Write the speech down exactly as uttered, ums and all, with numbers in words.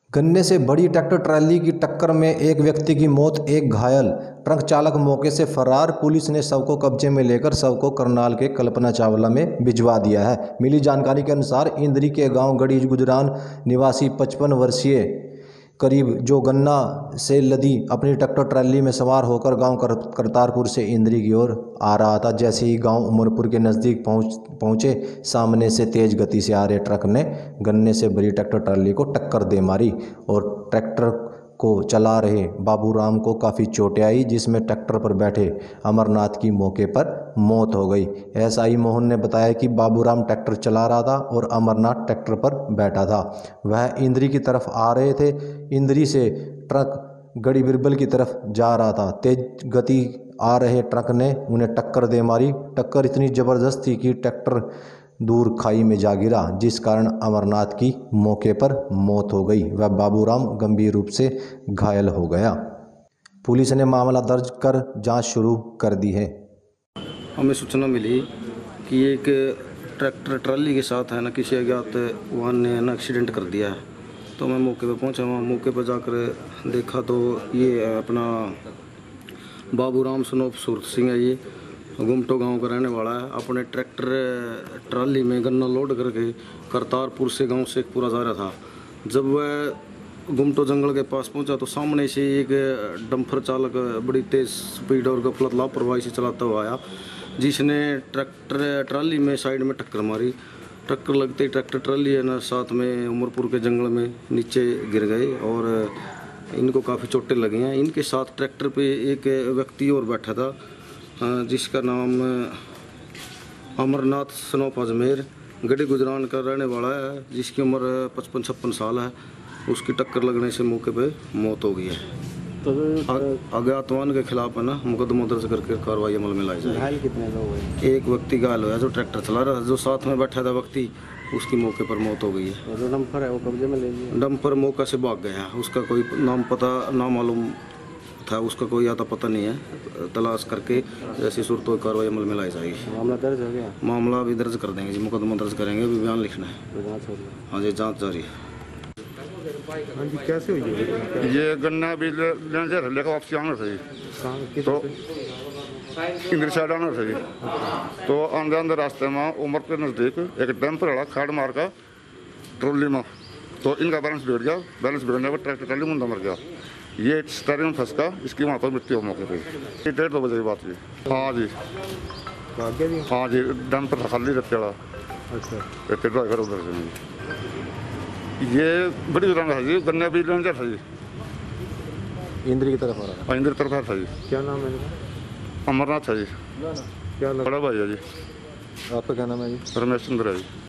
गन्ने से बड़ी ट्रैक्टर ट्राली की टक्कर में एक व्यक्ति की मौत, एक घायल। ट्रक चालक मौके से फरार। पुलिस ने शव को कब्जे में लेकर शव को करनाल के कल्पना चावला में भिजवा दिया है। मिली जानकारी के अनुसार इंद्री के गांव गड़ी गुजरान निवासी पचपन वर्षीय करीब जो गन्ना से लदी अपनी ट्रैक्टर ट्राली में सवार होकर गांव कर, करतारपुर से इंद्री की ओर आ रहा था। जैसे ही गांव उमरपुर के नज़दीक पहुंच पहुंचे सामने से तेज गति से आ रहे ट्रक ने गन्ने से भरी ट्रैक्टर ट्राली को टक्कर दे मारी और ट्रैक्टर को चला रहे बाबूराम को काफ़ी चोटें आई, जिसमें ट्रैक्टर पर बैठे अमरनाथ की मौके पर मौत हो गई। एसआई मोहन ने बताया कि बाबूराम ट्रैक्टर चला रहा था और अमरनाथ ट्रैक्टर पर बैठा था। वह इंद्री की तरफ आ रहे थे। इंद्री से ट्रक गड़ी बिरबल की तरफ जा रहा था। तेज गति आ रहे ट्रक ने उन्हें टक्कर दे मारी। टक्कर इतनी ज़बरदस्त थी कि ट्रैक्टर दूर खाई में जा गिरा, जिस कारण अमरनाथ की मौके पर मौत हो गई। वह बाबूराम गंभीर रूप से घायल हो गया। पुलिस ने मामला दर्ज कर जांच शुरू कर दी है। हमें सूचना मिली कि एक ट्रैक्टर ट्राली के साथ है ना किसी अज्ञात वाहन ने ना एक्सीडेंट कर दिया है। तो मैं मौके पर पहुंचा। वहाँ मौके पर जाकर देखा तो ये अपना बाबूराम सनोप सूरत सिंह है। ये गुमटो गांव का रहने वाला है। अपने ट्रैक्टर ट्राली में गन्ना लोड करके करतारपुर से गांव से पूरा जा रहा था। जब वह गुमटो जंगल के पास पहुंचा तो सामने से एक डंपर चालक बड़ी तेज़ स्पीड और गफलत लापरवाही से चलाता हुआ आया, जिसने ट्रैक्टर ट्राली में साइड में टक्कर मारी। टक्कर लगते ही ट्रैक्टर ट्राली है ना साथ में उमरपुर के जंगल में नीचे गिर गए और इनको काफ़ी चोटें लगी हैं। इनके साथ ट्रैक्टर पे एक व्यक्ति और बैठा था जिसका नाम अमरनाथ सनोप अजमेर गड़ी गुजरान का रहने वाला है, जिसकी उम्र पचपन छप्पन साल है। उसकी टक्कर लगने से मौके पे मौत हो गई है। तो अज्ञात वाहन के खिलाफ है ना मुकदमा दर्ज करके कार्रवाई अमल में लाई जाएगी। घायल कितने लोग हैं? एक व्यक्ति घायल हुआ जो ट्रैक्टर चला रहा था। जो साथ में बैठा था व्यक्ति उसकी मौके पर मौत हो गई है। जो डंपर है वो कब्जे में ले लिया? डंपर मौका से भाग गया। उसका कोई नाम पता ना मालूम था, उसका कोई आता पता नहीं है। तलाश करके जैसी सूरत हो कार्रवाई अमल में लाई जाएगी। मामला दर्ज हो गया? मामला भी दर्ज कर देंगे जी, मुकदमा दर्ज करेंगे। अभी बयान लिखना है। जांच हो रही है? हाँ जी, जांच जारी है। हाँ जी, कैसे हुई है? ये गन्ना भी लेने जा रहा लेकर वापसी आना था तो इंद्र साइड आना था जी। तो अंदर अंदर रास्ते में उमर के नज़दीक एक डंपर वाला खाड़ मार का ट्रोली में तो इनका बैलेंस बिगड़ गया। बैलेंस बिगड़ने पर ट्रैक्टर ट्राली मुंडा मर गया। ये स्टेरिंग में फंस का इसकी वहाँ पर मृत्यु हो मौके पर। डेढ़ दो बजे की बात जी। हाँ जी हाँ जी, डंपर खाली रखते वाला। अच्छा, ड्राइवर उधर से ये बड़ी रंग है जी। गन्ना भी लेने जा था जी। इंद्री की तरफ आ रहा है। इंद्र तरफ था जी। क्या नाम है? अमरनाथ है जी। क्या बड़ा भाई है जी। आपका क्या नाम है जी? रमेश चंद्र है जी।